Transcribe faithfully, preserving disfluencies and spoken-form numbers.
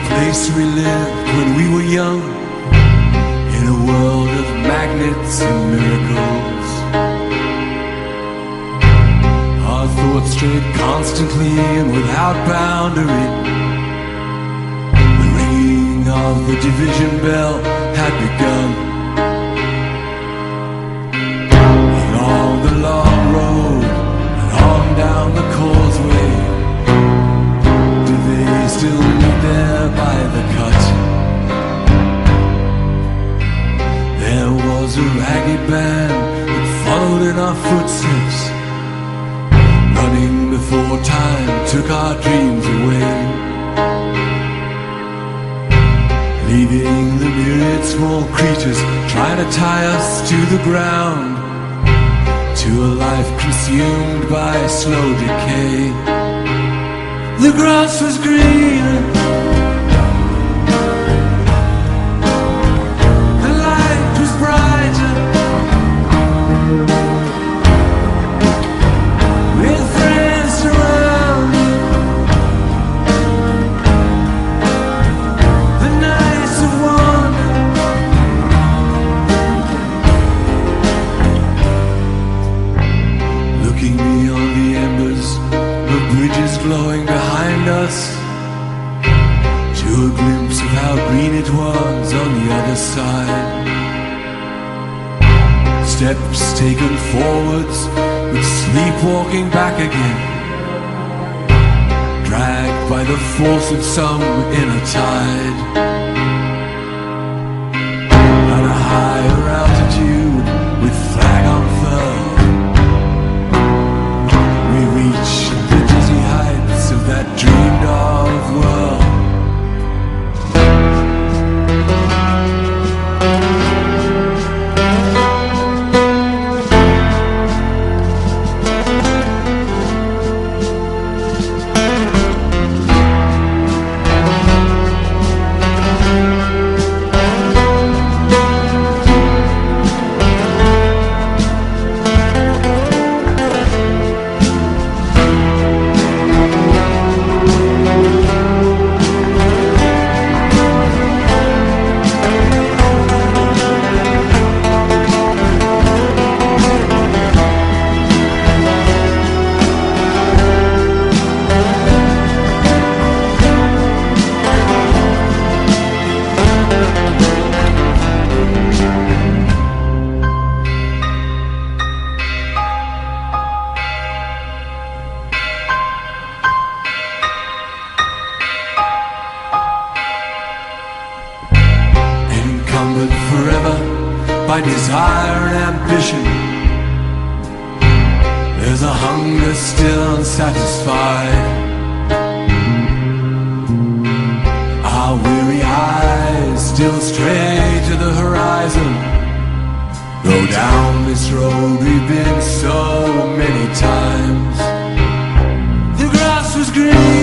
the place we lived when we were young, in a world of magnets and miracles. Our thoughts strayed constantly and without boundary. The ringing of the division bell had begun. Along the long road and on down the causeway, do they still meet there by the cut? There was a ragged band that followed in our footsteps, running before time took our dreams away, leaving the myriad small creatures trying to tie us to the ground, to a life consumed by slow decay. The grass was green, the light was brighter, with friends around. The nights of wonder, looking beyond the embers of bridges glowing behind us, to a glimpse of how green it was on the other side. Steps taken forwards, but sleepwalking back again, dragged by the force of some inner tide. At a higher altitude, with flag unfurled, we reach the dizzy heights of that dreamed of world. Encumbered forever by desire and ambition, there's a hunger still unsatisfied. Our weary eyes still stray to the horizon, though down this road we've been so many times. The grass was green,